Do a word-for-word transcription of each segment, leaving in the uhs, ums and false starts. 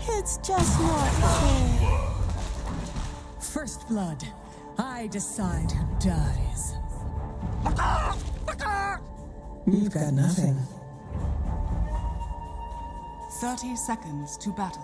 It's just not fair. First blood. I decide who dies. You've got nothing. Thirty seconds to battle.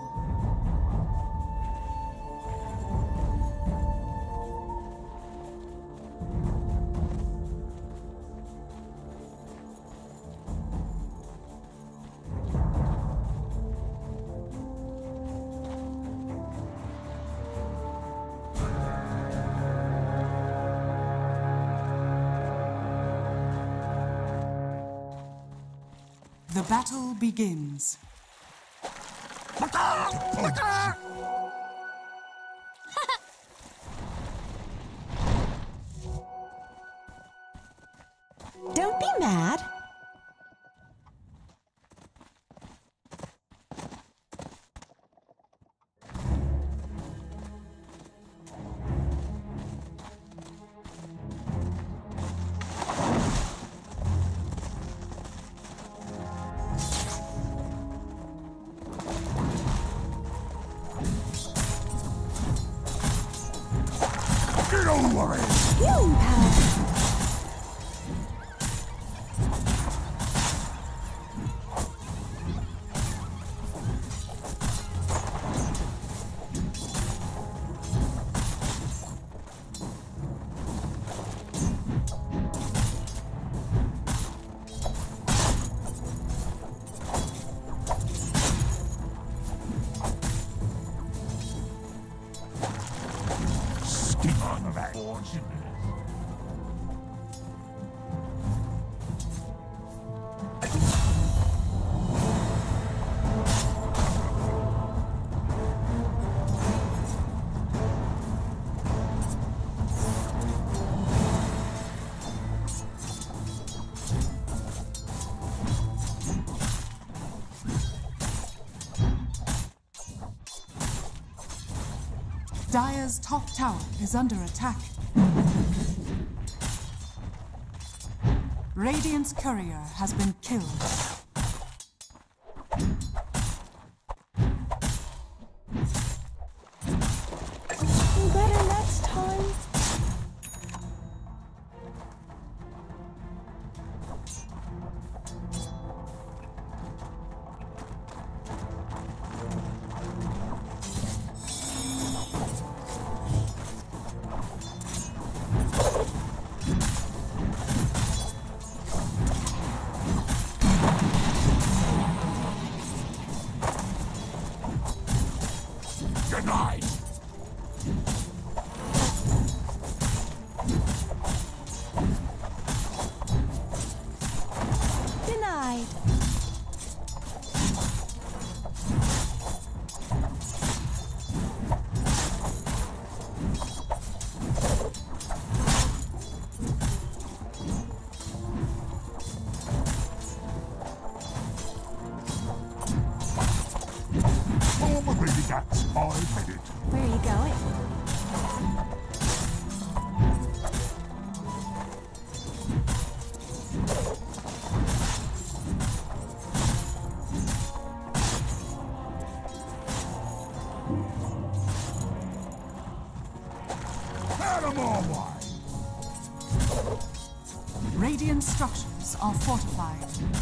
The battle begins. Don't be mad. Get over it! Healing power. Dire's top tower is under attack. Radiant's courier has been killed. Better next time. Denied! Denied. Oh, my baby cats, I made it. Where are you going? Animal wine! Radiant structures are fortified.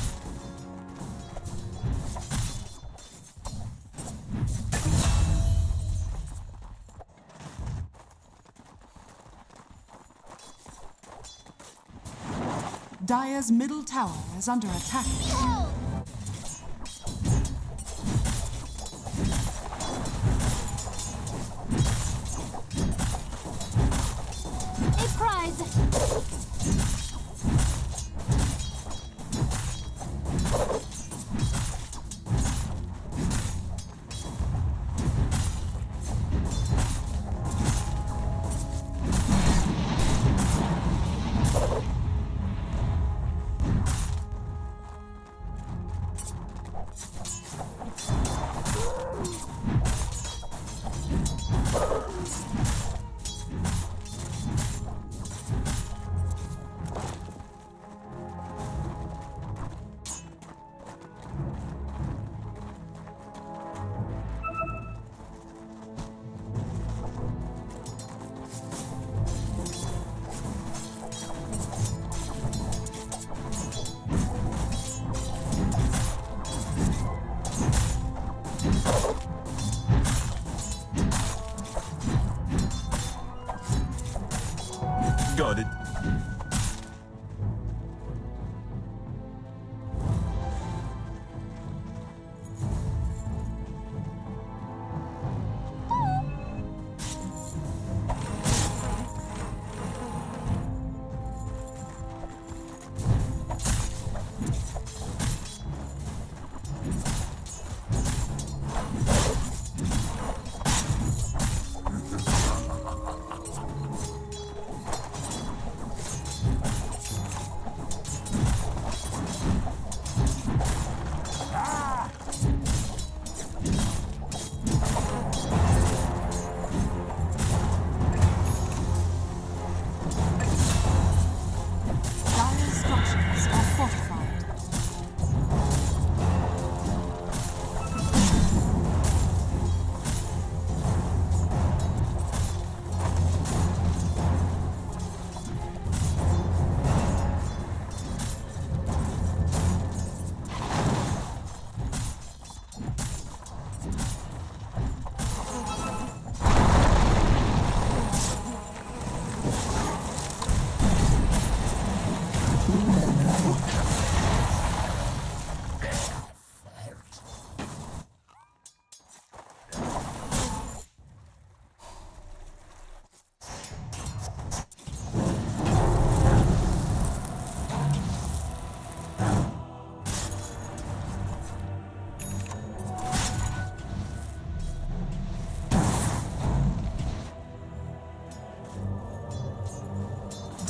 Dire's middle tower is under attack. A prize!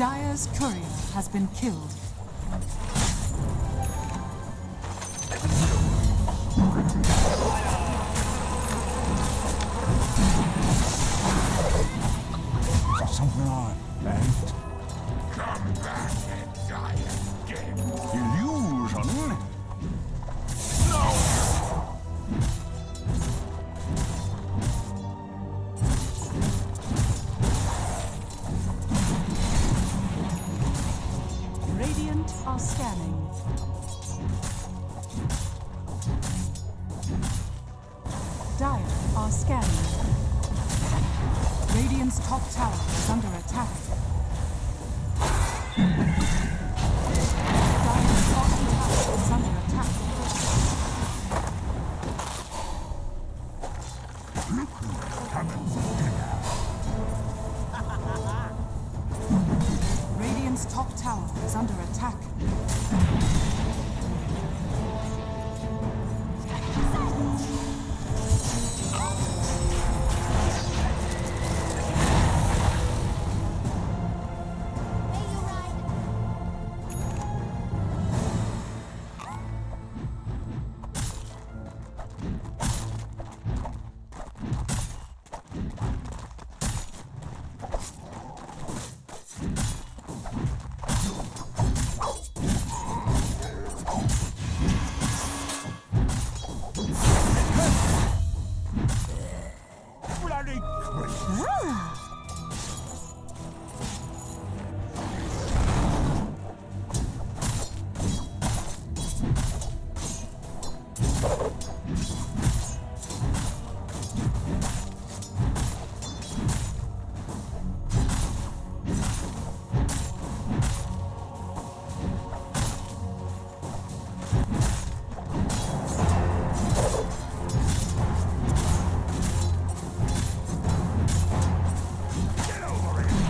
Dire's courier has been killed. Something on, right? Come back and die again. Illusion? Radiant are scanning. Dire are scanning. Radiant's top tower is under attack. Dire's bottom tower is under attack. Look who's coming for dinner. Radiant's top tower is under attack. May you ride. Bloody crazy. Get over here.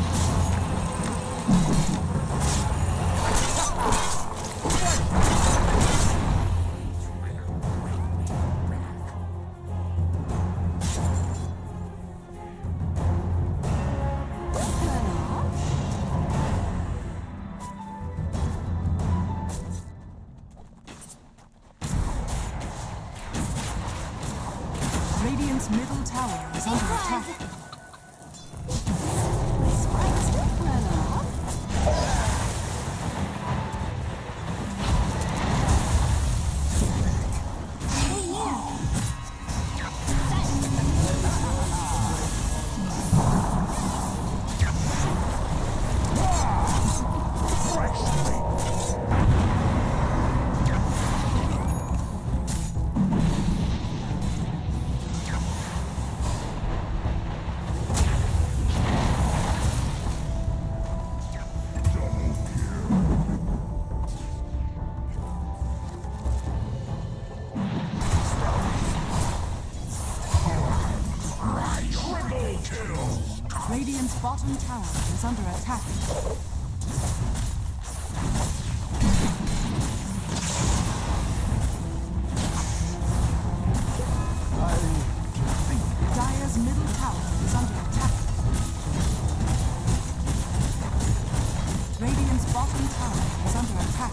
Radiant's middle tower is under attack. Radiant's bottom tower is under attack. Dire's middle tower is under attack. Radiant's bottom tower is under attack.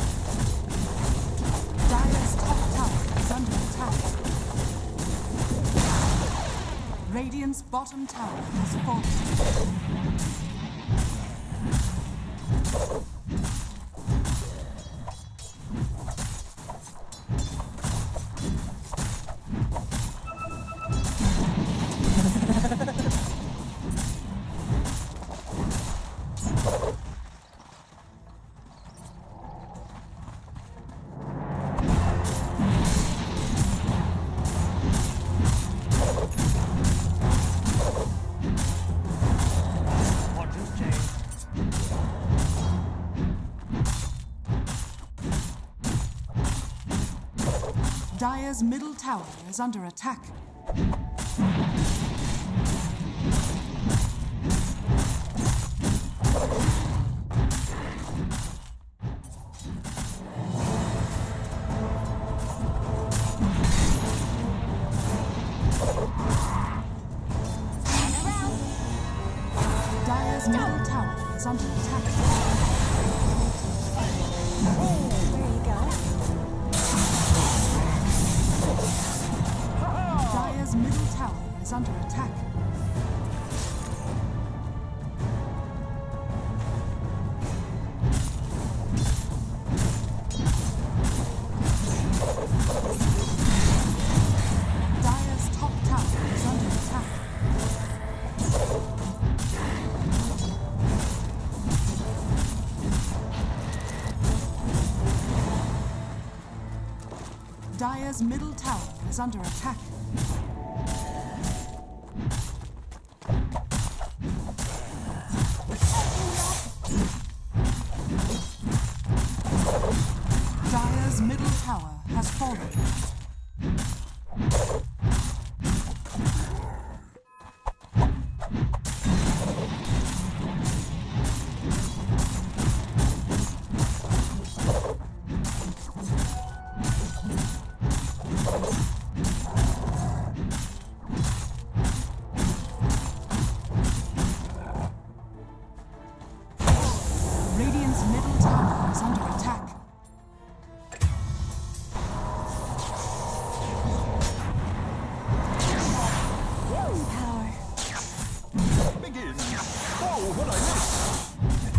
Dire's top tower is under attack. Radiant's bottom tower has fallen. Dire's middle tower is under attack. Dire's middle tower is under attack. Where you going? Dire's middle tower is under attack. Dire's top tower is under attack. Dire's middle tower is under attack. Dire's middle tower has fallen. Radiant's middle tower is under attack. Healing power. Begin. Oh, what I missed.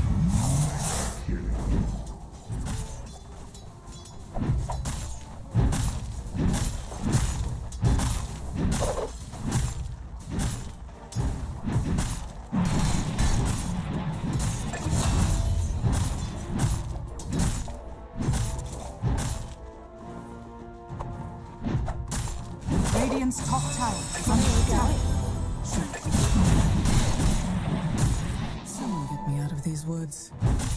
Radiant's top tower is under attack. Someone get me out of these woods.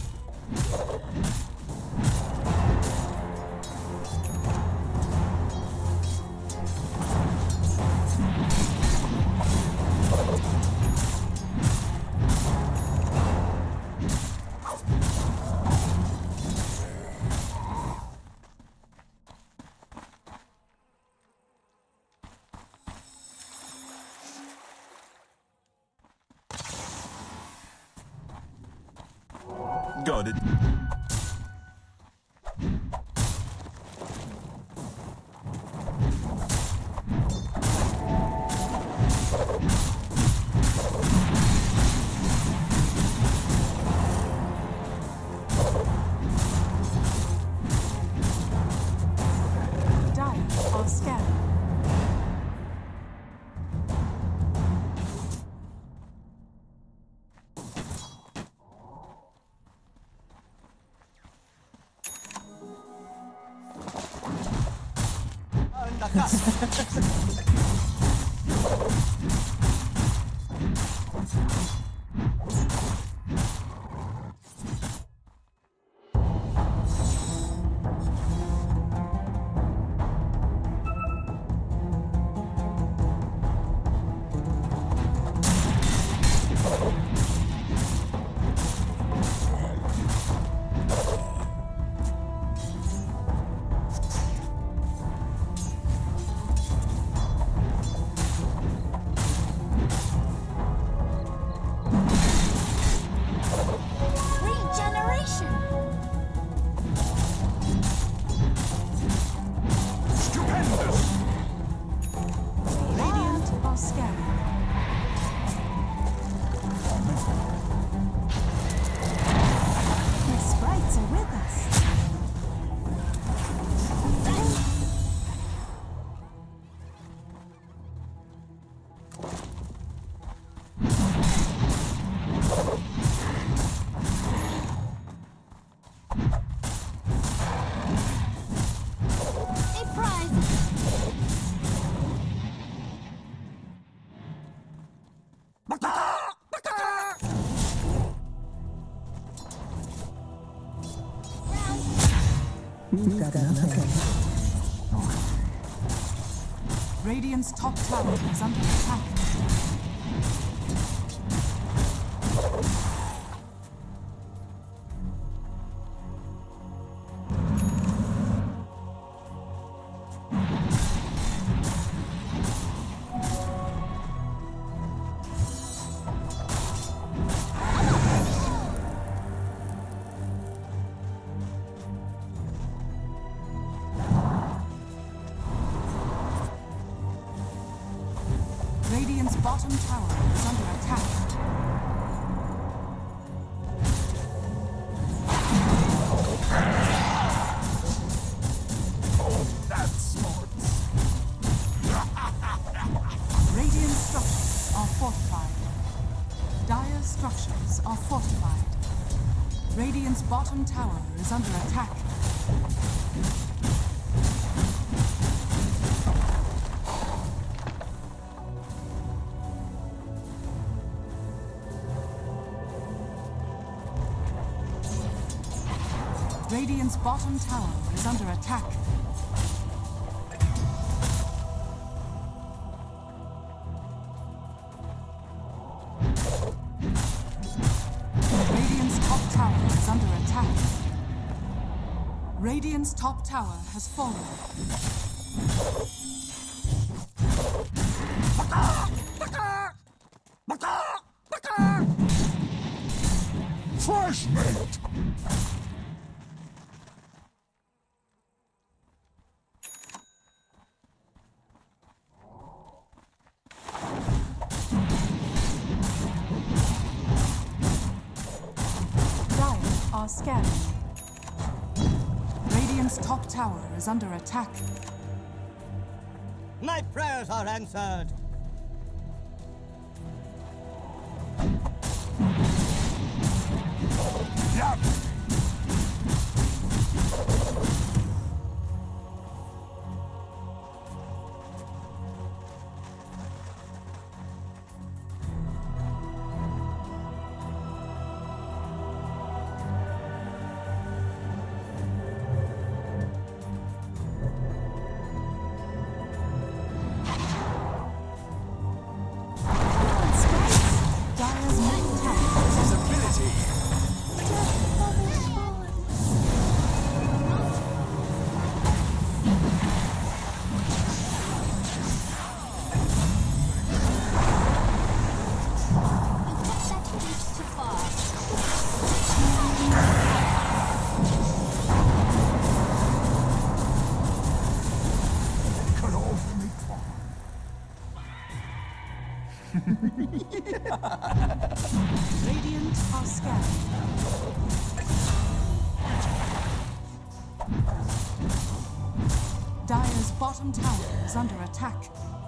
Got it. Dire are scanning. Regeneration! Stupendous. Radiant are scanning. The sprites are with us. A prize! You've got nothing. Radiant's top tower is under attack. bottom tower is under attack. That's smart. Radiant structures are fortified. Dire structures are fortified. Radiant's bottom tower is under attack. Radiant's bottom tower is under attack. Radiant's top tower is under attack. Radiant's top tower has fallen. Fresh mate. Are scanning. Radiant's top tower is under attack. My prayers are answered. Yep. Dire's middle tower is under Visibility. That reached too far. Cut off me. Radiant are scanning. Dire's bottom tower is under attack.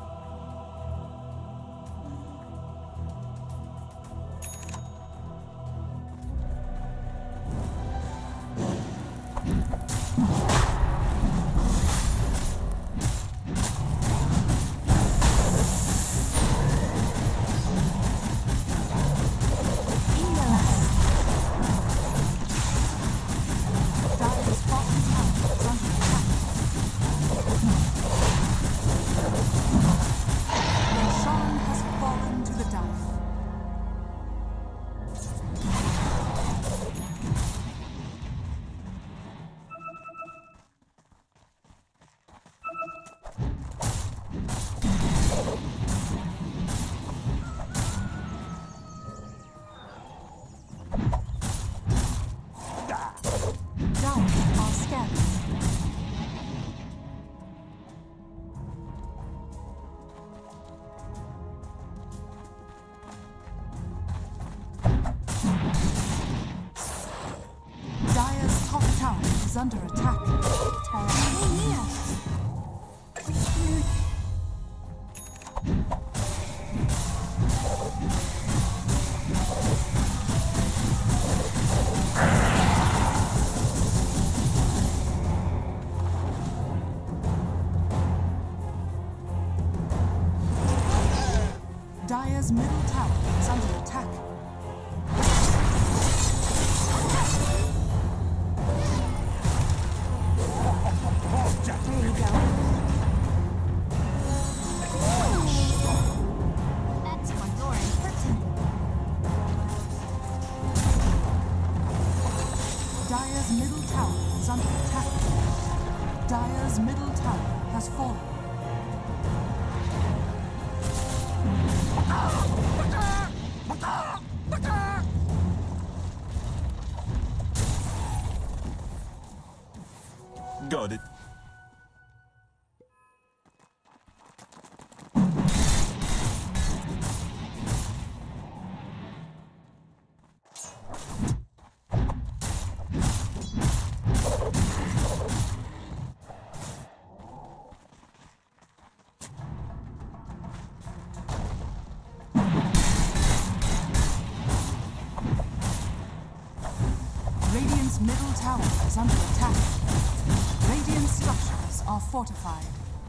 Dire's bottom tower is under attack. Roshan has fallen to the Dire. Dire are scanning. Dire's top tower is under attack. Dire's middle tower is under attack. There you go. That's more important. Dire's middle tower is under attack. Dire's middle tower has fallen. Got it. middle tower is under attack. Radiant structures are fortified.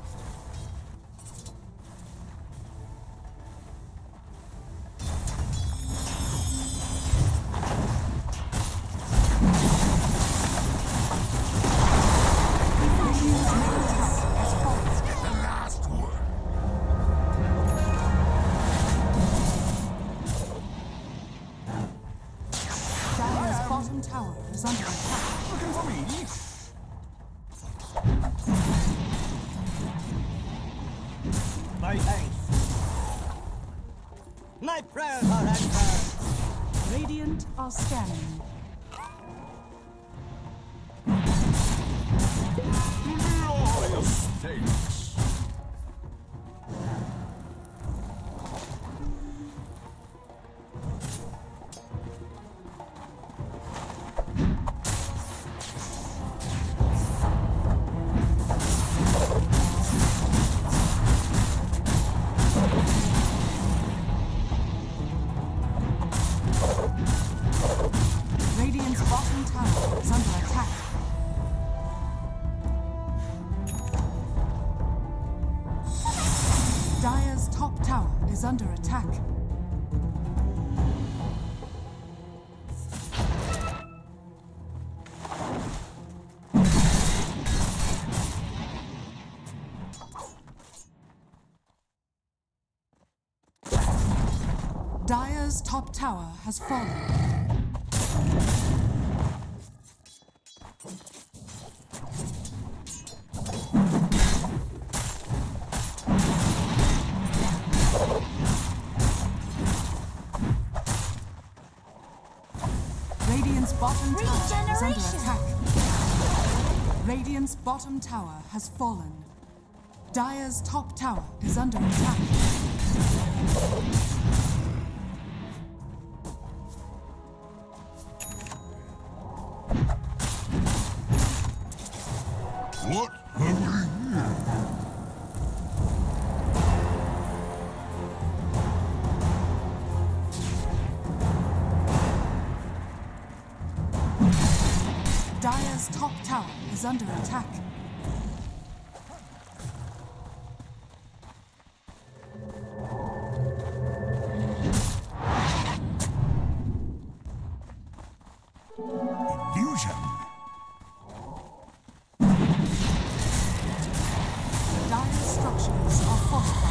Tower is under attack. Looking for me? My thanks. My prayers are answered. Radiant are scanning. Glorious stakes. Radiant's bottom tower is under attack. Dire's top tower is under attack. Dire's top tower has fallen. Radiant's bottom tower is under attack. Radiant's bottom tower has fallen. Dire's top tower is under attack. What have we here? Dire's top tower is under attack. Illusion. Dire's structures are fortified.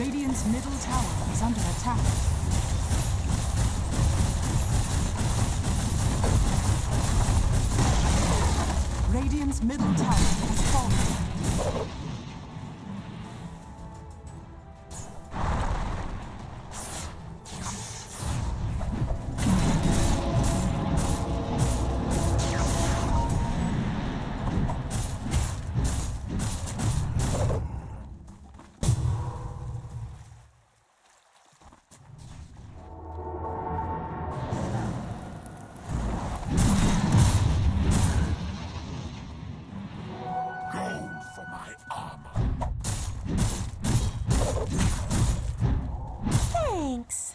Radiant's middle tower is under attack. Radiant's middle tower has fallen. Thanks.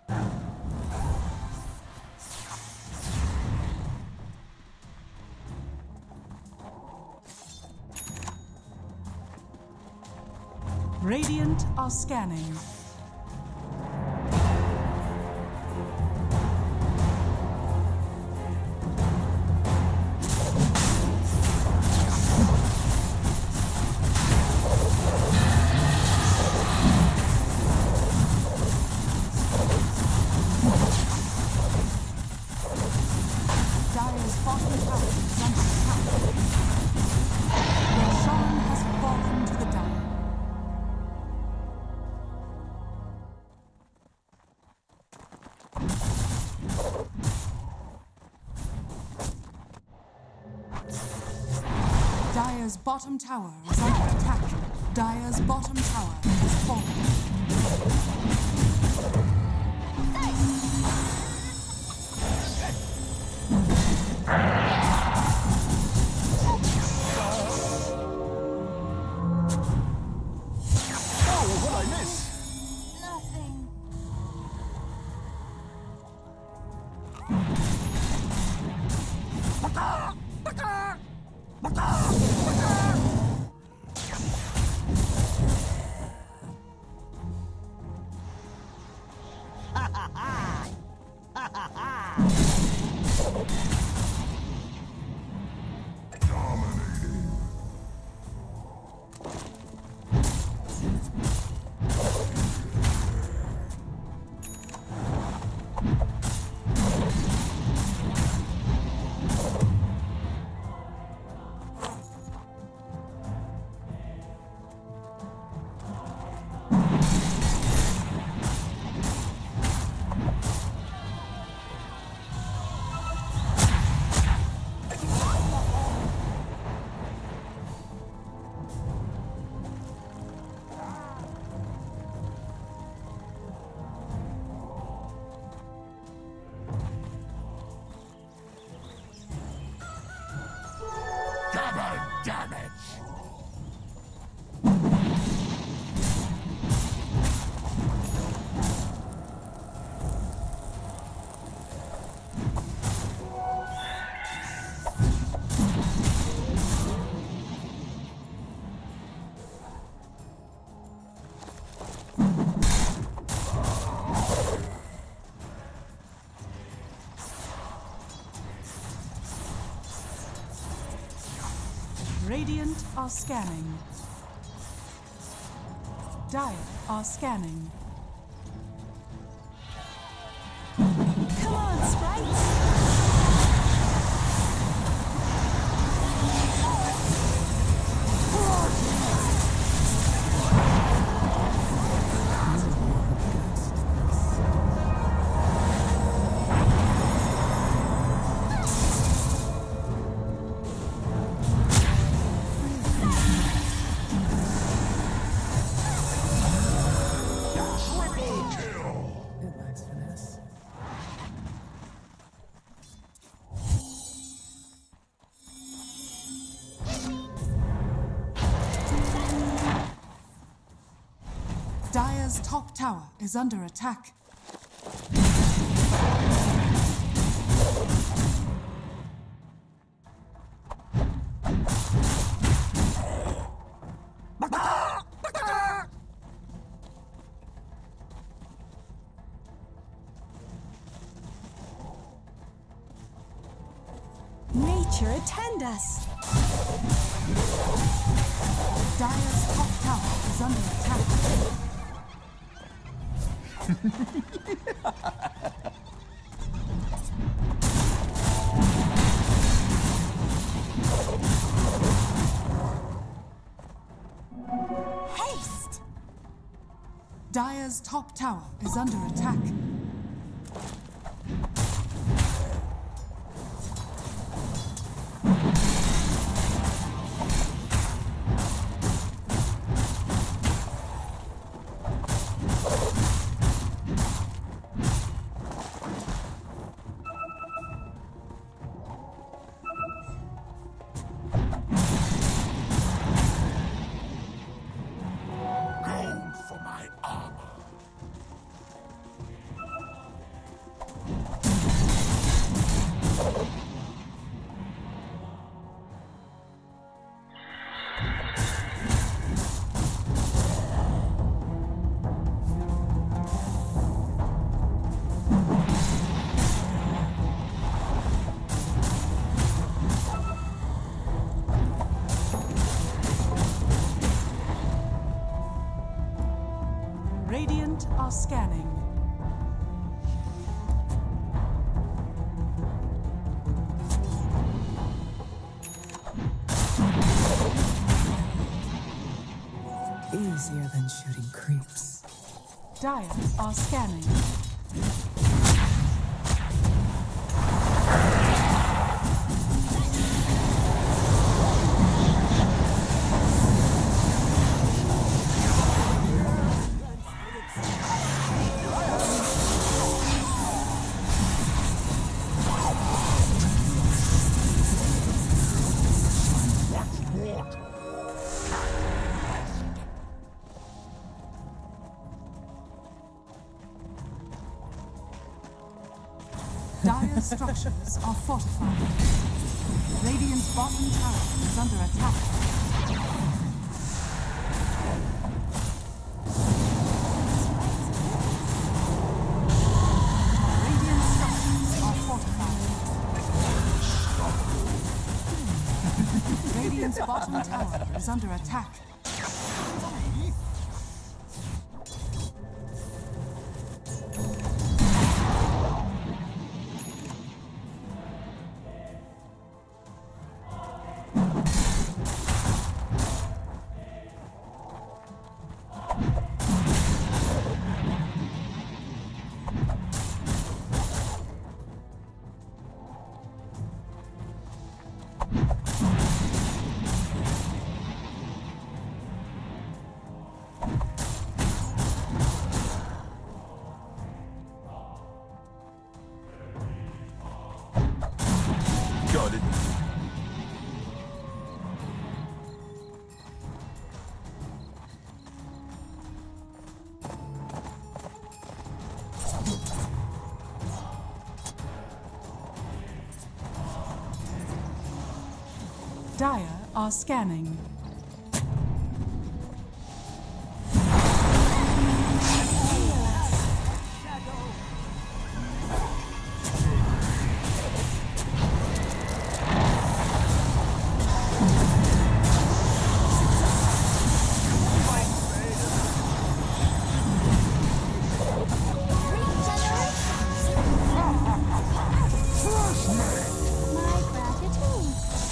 Radiant are scanning. Dire's bottom tower is under attack. Roshan has fallen to the Dire. Dire's bottom tower is under attack. Dire's bottom tower has fallen. Oh, what'd I miss? Nothing. Double damage! Radiant are scanning. Dire are scanning. Come on, sprites. It lacks finesse. Dire's top tower is under attack. Nature attend us. Dire's top tower is under attack. Haste! Dire's top tower is under attack. Gold for my armor. Radiant are scanning. Easier than shooting creeps. Dire are scanning. Dire's structures are fortified. Radiant's bottom tower is under attack. Radiant structures are fortified. Radiant's bottom tower is under attack. Got it. Dire are scanning. My gratitude.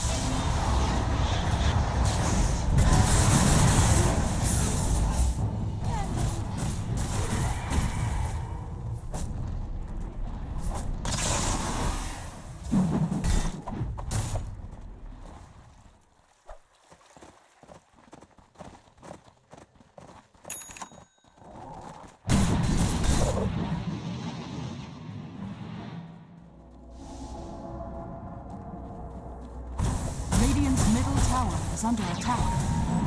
Radiant's middle tower is under attack.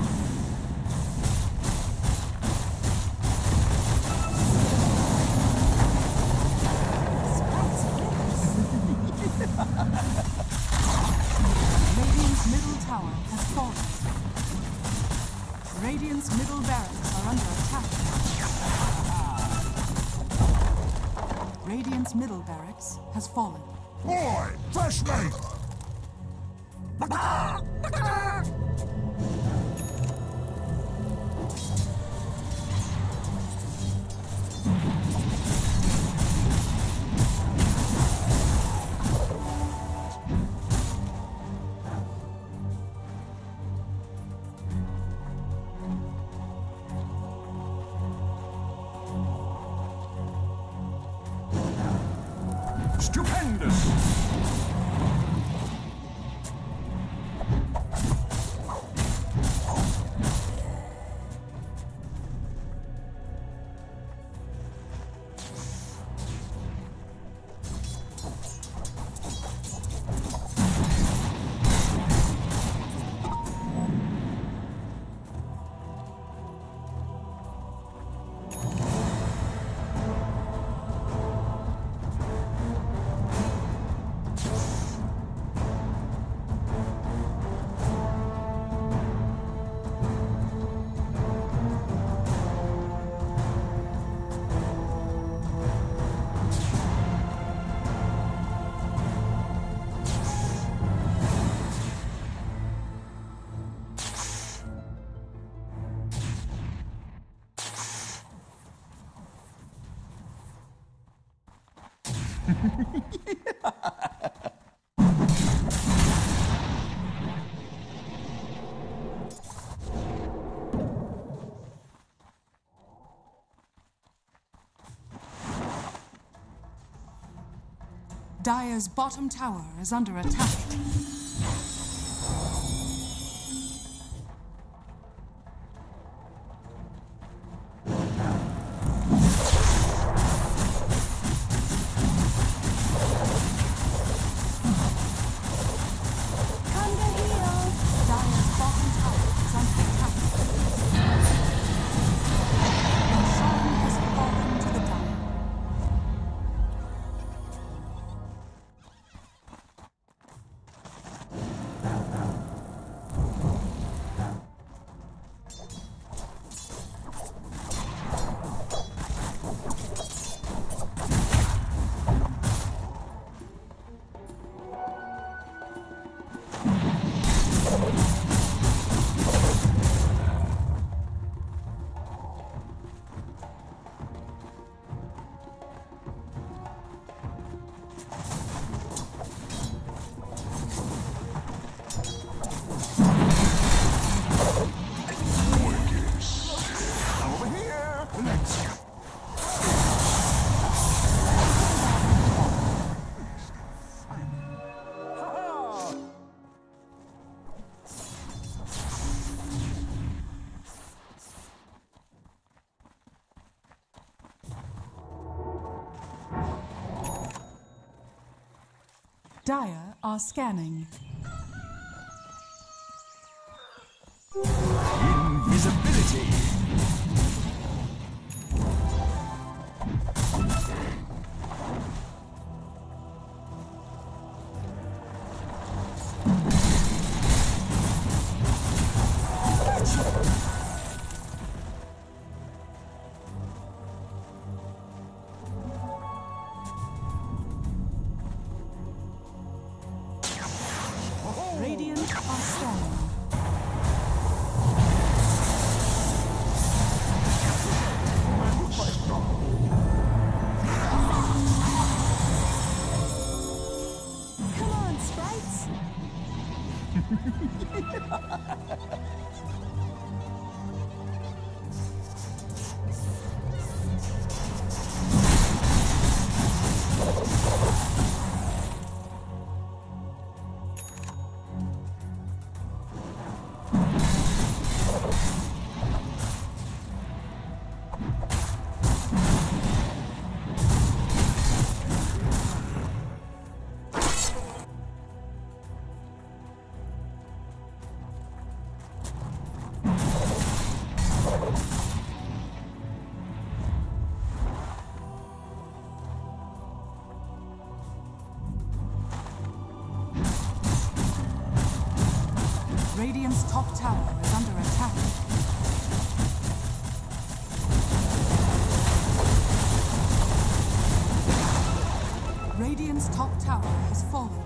Radiant's middle tower has fallen. Radiant's middle barracks are under attack. Radiant's middle barracks has fallen. Boy, fresh meat! Stupendous! Dire's bottom tower is under attack. Come to heal. Dire's bottom tower is under attack. Roshan has fallen to the Dire. Over here! Let's go. Dire are scanning. Invisibility! Radiant are scanning. Come on, sprites. Radiant's top tower is under attack. Radiant's top tower has fallen.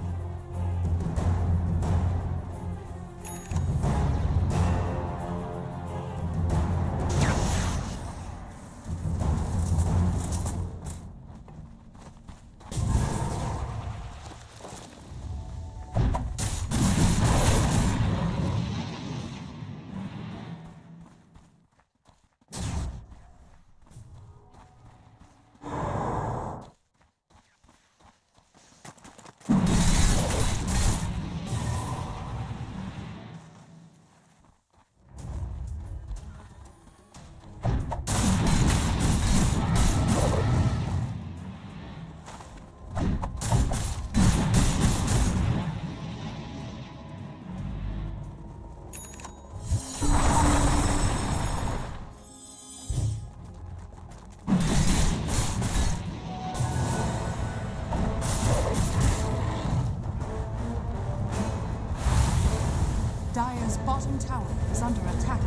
bottom tower is under attack.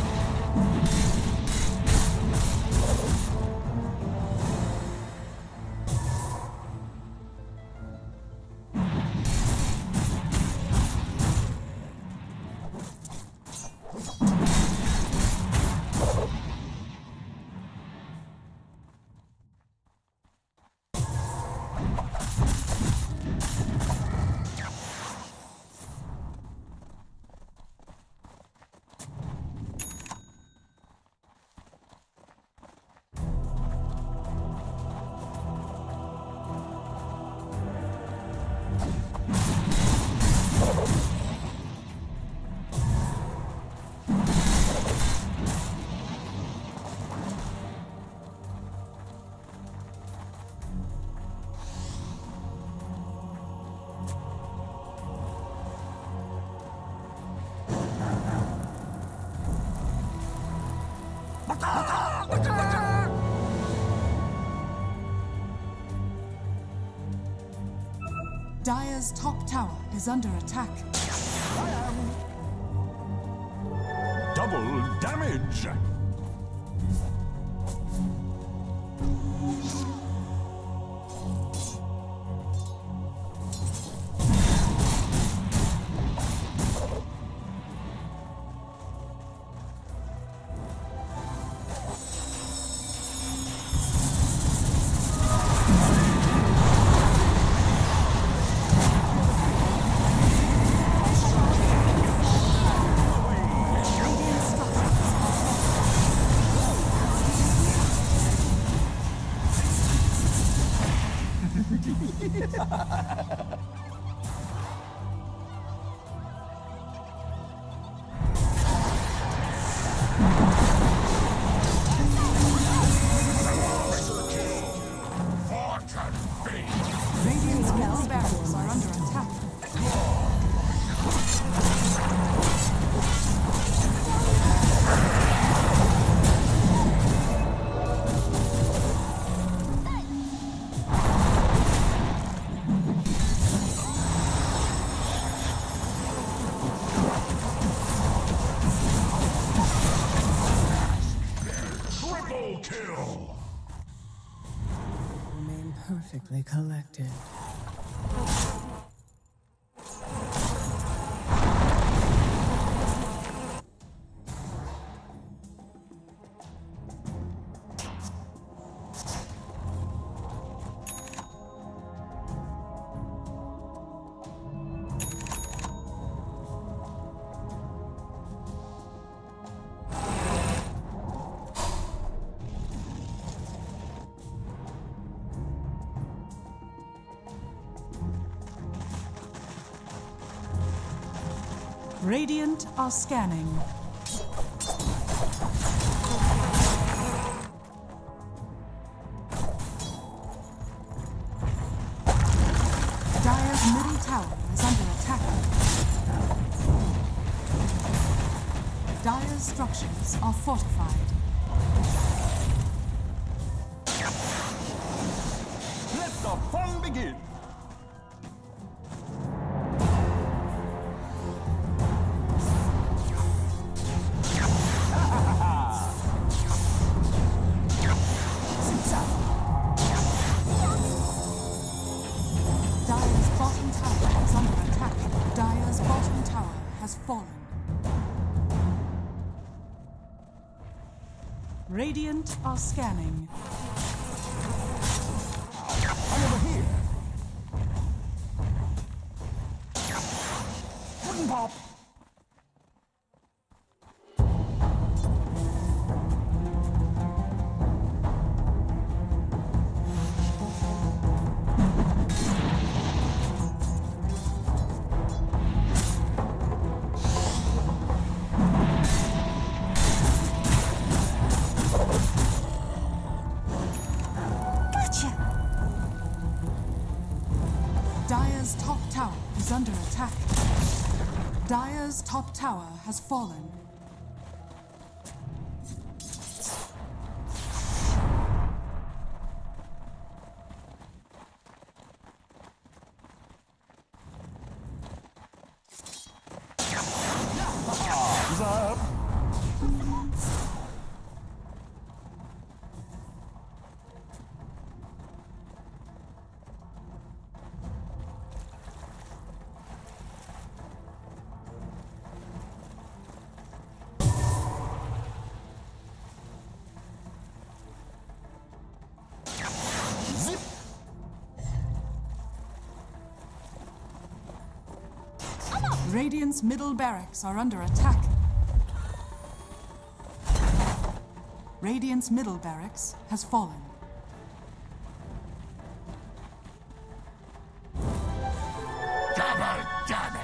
Dire's top tower is under attack. Double damage. Radiant's middle barracks are under attack. Triple kill. Remain perfectly collected. Radiant are scanning. Dire's middle tower is under attack. Dire's structures are fortified. Let the fun begin. Dire's bottom tower is under attack. Dire's bottom tower has fallen. Radiant are scanning. I'm over here. Wooden pop. Dire's top tower is under attack. Dire's top tower has fallen. Radiant's middle barracks are under attack. Radiant's middle barracks has fallen. Double damage!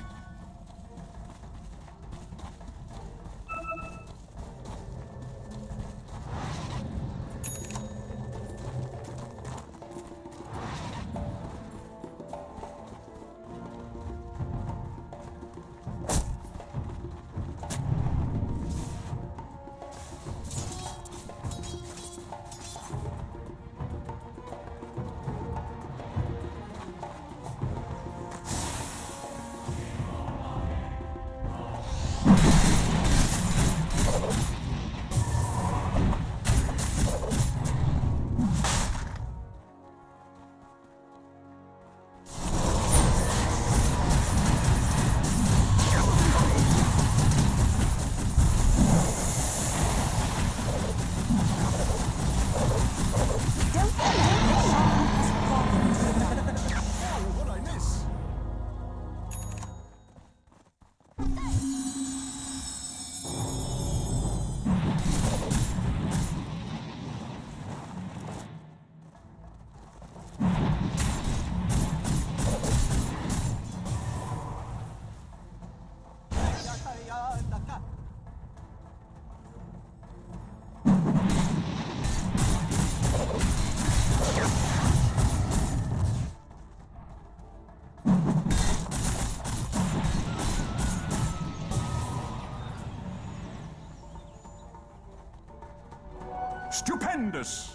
Stupendous!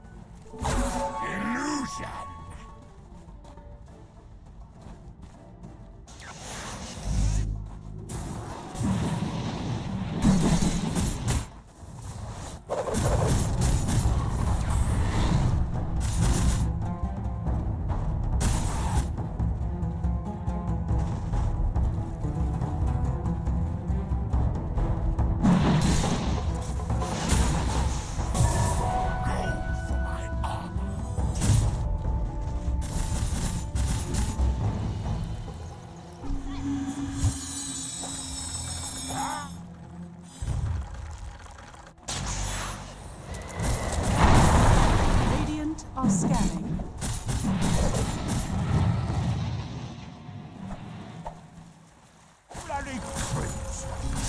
Illusion! Are scanning. Bloody freaks!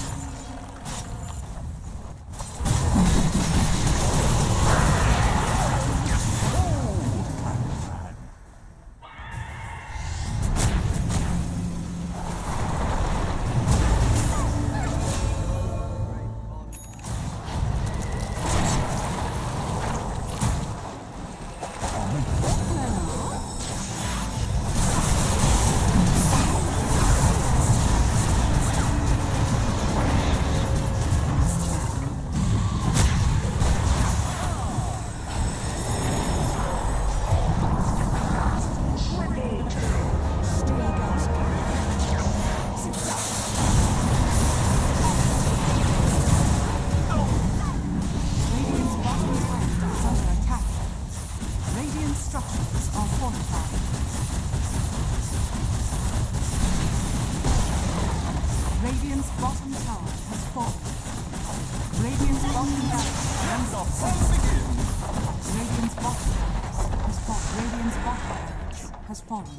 Radiant's bottom tower has fallen. Radiant's bottom barracks And the fun begins! Radiant's bottom barracks has fallen. Radiant's bottom barracks has fallen.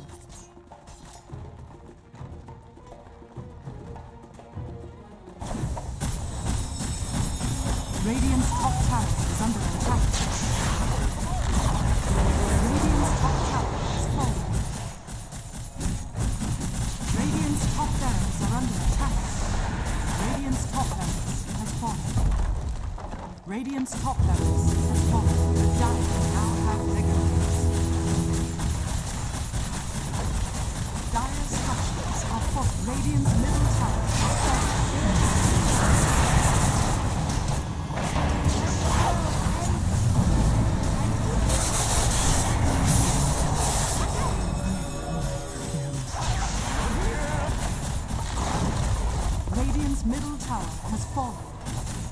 Radiant's top tower is under attack. Radiant's top tower has fallen. Radiant's top barracks are under attack. Radiant's top barracks has fallen. Radiant's top barracks has fallen. Dire now have legendaries. Dire structures are fought. Radiant's middle tower has fallen. Radiant's middle tower has fallen.